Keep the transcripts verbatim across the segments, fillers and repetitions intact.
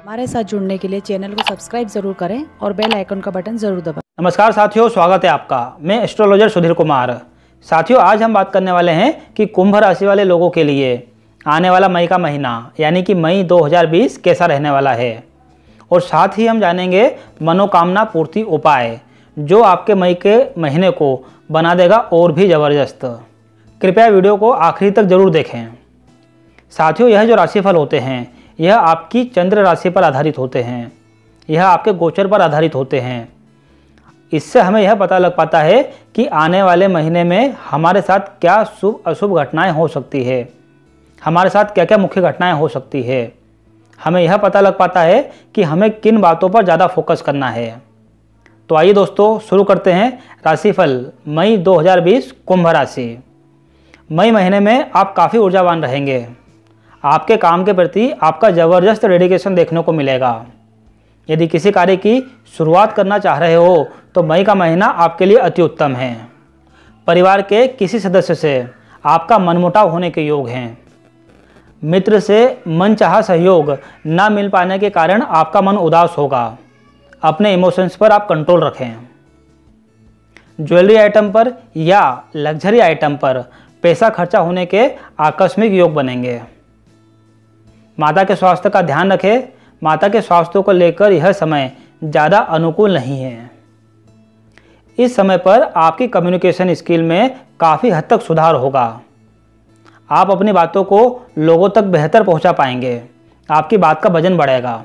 हमारे साथ जुड़ने के लिए चैनल को सब्सक्राइब जरूर करें और बेल आइकन का बटन जरूर दबाएं। नमस्कार साथियों, स्वागत है आपका। मैं एस्ट्रोलॉजर सुधीर कुमार। साथियों, आज हम बात करने वाले हैं कि कुंभ राशि वाले लोगों के लिए आने वाला मई का महीना यानी कि मई दो हज़ार बीस कैसा रहने वाला है, और साथ ही हम जानेंगे मनोकामना पूर्ति उपाय जो आपके मई के महीने को बना देगा और भी ज़बरदस्त। कृपया वीडियो को आखिरी तक जरूर देखें। साथियों, यह जो राशिफल होते हैं यह आपकी चंद्र राशि पर आधारित होते हैं, यह आपके गोचर पर आधारित होते हैं। इससे हमें यह पता लग पाता है कि आने वाले महीने में हमारे साथ क्या शुभ अशुभ घटनाएं हो सकती है, हमारे साथ क्या क्या मुख्य घटनाएं हो सकती है। हमें यह पता लग पाता है कि हमें किन बातों पर ज़्यादा फोकस करना है। तो आइए दोस्तों, शुरू करते हैं राशिफल मई दो हज़ार बीस कुंभ राशि। मई महीने में आप काफ़ी ऊर्जावान रहेंगे। आपके काम के प्रति आपका ज़बरदस्त डेडिकेशन देखने को मिलेगा। यदि किसी कार्य की शुरुआत करना चाह रहे हो तो मई का महीना आपके लिए अति उत्तम है। परिवार के किसी सदस्य से आपका मनमुटाव होने के योग हैं। मित्र से मनचाहा सहयोग न मिल पाने के कारण आपका मन उदास होगा। अपने इमोशंस पर आप कंट्रोल रखें। ज्वेलरी आइटम पर या लग्जरी आइटम पर पैसा खर्चा होने के आकस्मिक योग बनेंगे। माता के स्वास्थ्य का ध्यान रखें। माता के स्वास्थ्य को लेकर यह समय ज़्यादा अनुकूल नहीं है। इस समय पर आपकी कम्युनिकेशन स्किल में काफ़ी हद तक सुधार होगा। आप अपनी बातों को लोगों तक बेहतर पहुंचा पाएंगे। आपकी बात का वजन बढ़ेगा।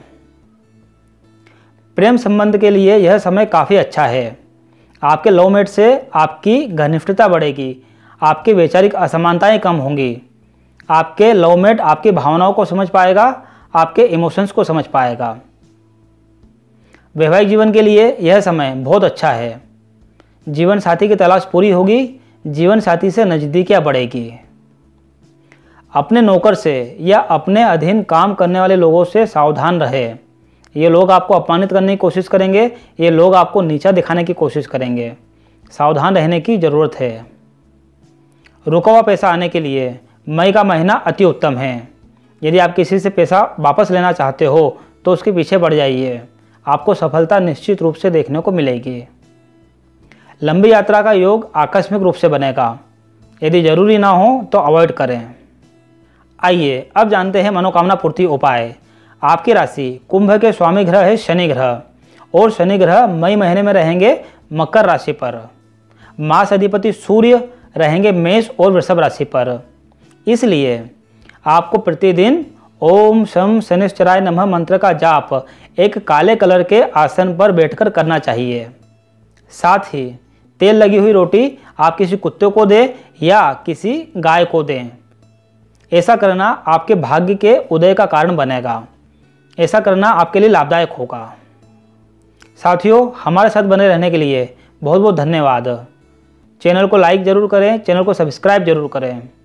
प्रेम संबंध के लिए यह समय काफ़ी अच्छा है। आपके लवमेट से आपकी घनिष्ठता बढ़ेगी। आपकी वैचारिक असमानताएं कम होंगी। आपके लवमेट आपकी भावनाओं को समझ पाएगा, आपके इमोशंस को समझ पाएगा। वैवाहिक जीवन के लिए यह समय बहुत अच्छा है। जीवन साथी की तलाश पूरी होगी। जीवन साथी से नज़दीकियाँ बढ़ेगी। अपने नौकर से या अपने अधीन काम करने वाले लोगों से सावधान रहे। ये लोग आपको अपमानित करने की कोशिश करेंगे। ये लोग आपको नीचा दिखाने की कोशिश करेंगे। सावधान रहने की ज़रूरत है। रुका हुआ पैसा आने के लिए मई का महीना अति उत्तम है। यदि आप किसी से पैसा वापस लेना चाहते हो तो उसके पीछे बढ़ जाइए। आपको सफलता निश्चित रूप से देखने को मिलेगी। लंबी यात्रा का योग आकस्मिक रूप से बनेगा। यदि जरूरी ना हो तो अवॉइड करें। आइए अब जानते हैं मनोकामना पूर्ति उपाय। आपकी राशि कुंभ के स्वामी ग्रह है शनि ग्रह, और शनि ग्रह मई महीने में रहेंगे मकर राशि पर। मास अधिपति सूर्य रहेंगे मेष और वृषभ राशि पर। इसलिए आपको प्रतिदिन ओम शम शनिश्चराय नमः मंत्र का जाप एक काले कलर के आसन पर बैठकर करना चाहिए। साथ ही तेल लगी हुई रोटी आप किसी कुत्ते को दें या किसी गाय को दें। ऐसा करना आपके भाग्य के उदय का कारण बनेगा। ऐसा करना आपके लिए लाभदायक होगा। साथियों, हमारे साथ बने रहने के लिए बहुत बहुत धन्यवाद। चैनल को लाइक ज़रूर करें, चैनल को सब्सक्राइब ज़रूर करें।